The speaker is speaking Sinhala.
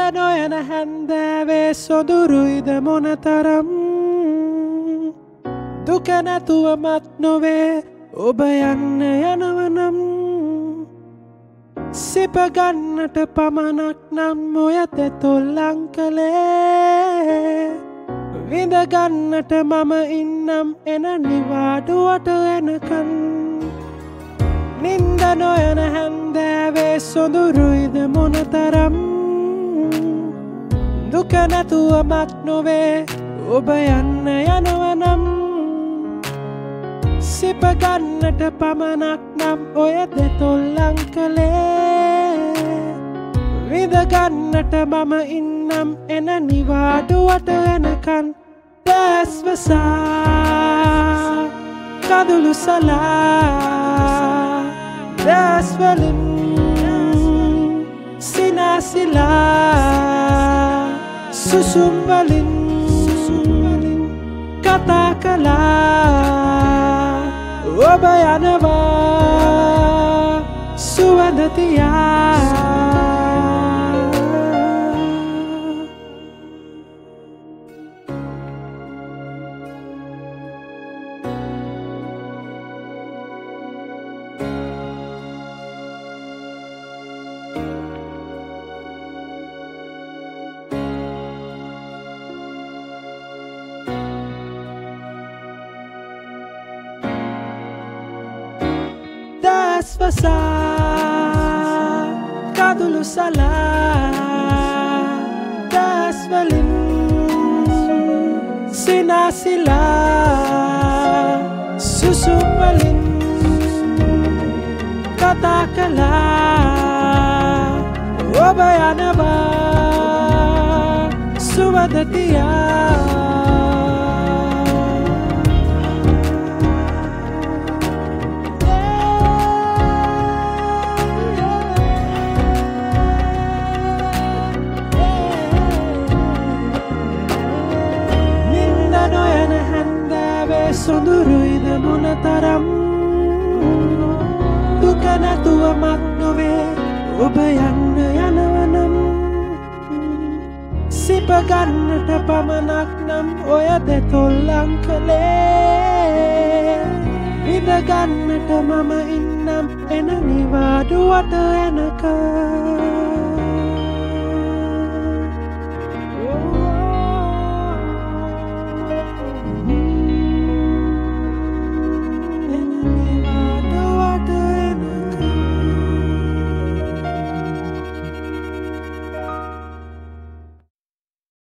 නොයන හැන්දෑවේ සොඳුරුයිද මොනතරම් දුක නැතුව මත් නොවේ ඔබ යන්න යනවනම් සිප ගන්නට පමණක් නම් ඔය දෙතොල්ලන් කළේ විඳ ගන්නට මම ඉන්නම් එන නිවාඩුවට එනකන් නින්ද නොයන හැන්දෑවේ සොඳුරුයිද මොනතරම් දුක නැතුව මත් නොවේ ඔබ යන්න යනවනම් සිප ගන්නට පමණක් නම් ඔය දෙතොල්ලන් කළේ විඳ ගන්නට මම ඉන්නම් එන නිවාඩුවට එනකන් දැස්වසා කඳුළු සලා දැස්වලින් සිනාසිලා සුසුම් වලින් කතා කළා ඔබ යනවා සුවඳ තියා Dasvasa kadulu salah dasvalin sinasila susumalin katakala obayanaba suvadatiya සොඳුරුයිද මොනතරම් දුක නැතුව මත් නොවේ ඔබ යන්න යනවනම් සිප ගන්නට පමණක් නම් ඔය දෙතොල්ලන් කළේ විඳ ගන්නට මම ඉන්නම් එන නිවාඩුවට එනකම්